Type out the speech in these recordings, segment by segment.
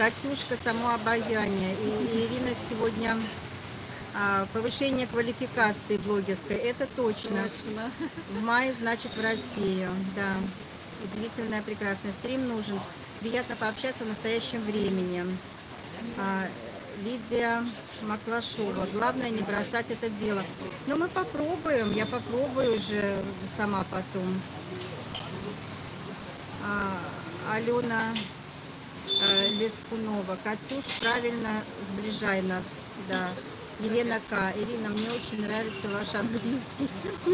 Катюшка, само обаяние. И Ирина сегодня повышение квалификации блогерской, это точно. Точно. В мае, значит, в Россию, да. Удивительная, прекрасная. Стрим нужен. Приятно пообщаться в настоящем времени. Лидия Маклашова. Главное не бросать это дело. Но мы попробуем, я попробую уже сама потом. Алена Лескунова. Катюш, правильно, сближай нас. Да. Елена К. Ирина, мне очень нравится ваш английский.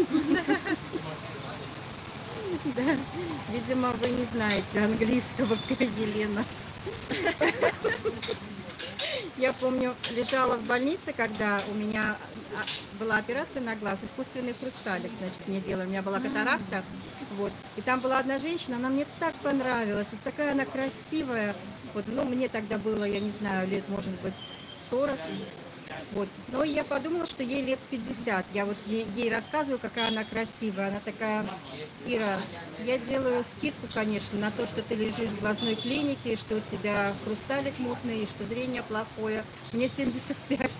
Да, видимо, вы не знаете английского, Елена. Я помню, лежала в больнице, когда у меня была операция на глаз, искусственный хрусталик, значит, мне делали, у меня была катаракта, вот, и там была одна женщина, она мне так понравилась, вот такая она красивая, вот, ну, мне тогда было, я не знаю, лет, может быть, 40, вот, но я подумала, что ей лет 50, я вот ей рассказываю, какая она красивая, она такая: Ира, я делаю скидку, конечно, на то, что ты лежишь в глазной клинике, что у тебя хрусталик мутный, что зрение плохое, мне 75.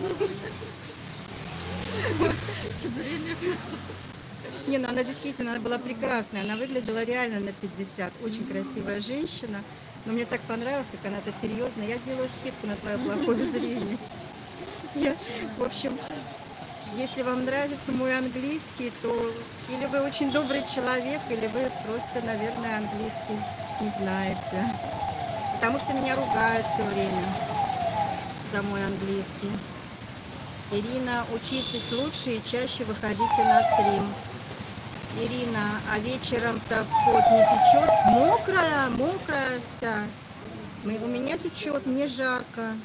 Зрение. Не, ну она действительно, она была прекрасная, она выглядела реально на 50, очень красивая женщина, но мне так понравилось, как она-то серьезная, я делаю скидку на твое плохое зрение. В общем, если вам нравится мой английский, то или вы очень добрый человек, или вы просто, наверное, английский не знаете. Потому что меня ругают все время за мой английский. Ирина, учитесь лучше и чаще выходите на стрим. Ирина, а вечером-то пот не течет? Мокрая, мокрая вся. У меня течет, мне жарко.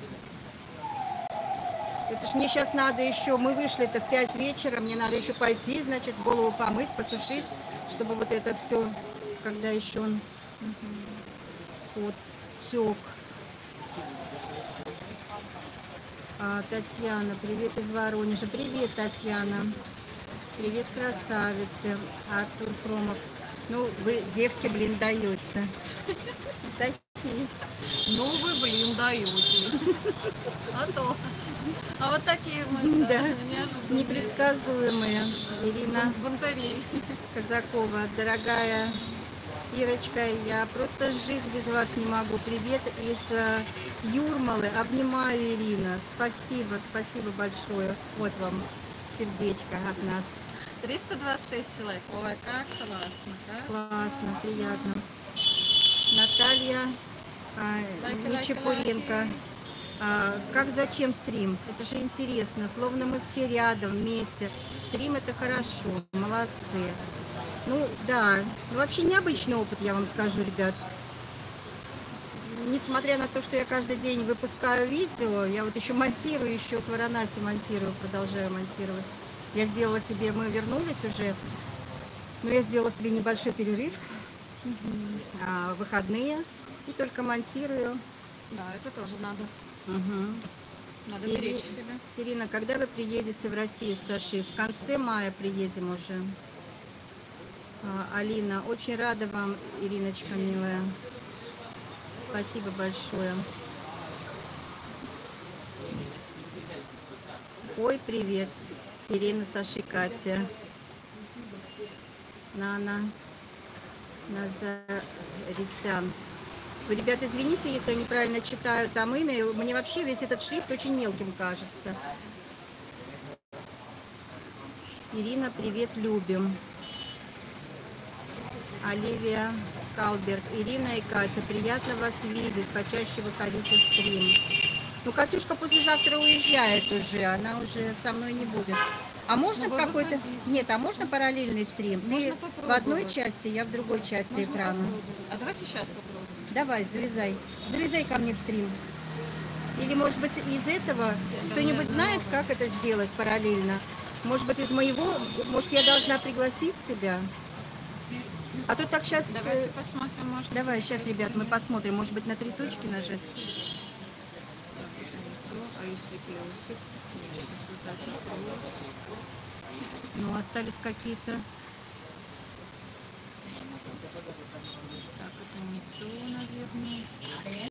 Это ж мне сейчас надо еще, мы вышли-то в 5 вечера, мне надо еще пойти, значит, голову помыть, посушить, чтобы вот это все, когда еще он вот тек. Татьяна, привет из Воронежа. Привет, Татьяна. Привет, красавицы. Артур Хромов. Ну, вы, девки, блин, даете. Такие. Ну вы, блин, даете. А то. А вот такие мы, да, неожиданные. Непредсказуемые. Ирина Бунтарей. Казакова, дорогая Ирочка, я просто жить без вас не могу. Привет из Юрмалы. Обнимаю, Ирина. Спасибо, спасибо большое. Вот вам сердечко от нас. 326 человек. Ой, как классно, как Классно, приятно. Наталья Нечепуренко. Как зачем стрим? Это же интересно. Словно мы все рядом, вместе. Стрим — это хорошо. Молодцы. Ну, да. Ну, вообще необычный опыт, я вам скажу, ребят. Несмотря на то, что я каждый день выпускаю видео, я вот еще монтирую, еще с Варанаси монтирую, продолжаю монтировать. Я сделала себе, мы вернулись уже, но я сделала себе небольшой перерыв, выходные, и только монтирую. Да, это тоже надо. Надо Ирина, беречь себя. Ирина, когда вы приедете в Россию с Сашей? В конце мая приедем уже. Алина, очень рада вам, Ириночка, милая. Спасибо большое. Ой, привет. Ирина, Саша и Катя. Нана Назаритян. Вы, ребята, извините, если я неправильно читаю там имя. Мне вообще весь этот шрифт очень мелким кажется. Ирина, привет, любим. Оливия Калберг. Ирина и Катя, приятно вас видеть. Почаще выходите в стрим. Ну, Катюшка послезавтра уезжает уже. Она уже со мной не будет. А можно какой-то... Нет, а можно параллельный стрим? Ты в одной части, я в другой части экрана. А давайте сейчас попробуем. Давай, залезай. Залезай ко мне в стрим. Или, может быть, из этого кто-нибудь знает, как это сделать параллельно? Может быть, из моего... Может, я должна пригласить тебя? А то так сейчас... Давайте посмотрим, может. Давай, сейчас, ребят, мы посмотрим. Может быть, на 3 точки нажать? А если плюсик? Создатель плюс. Ну, остались какие-то... Так, это не то, наверное.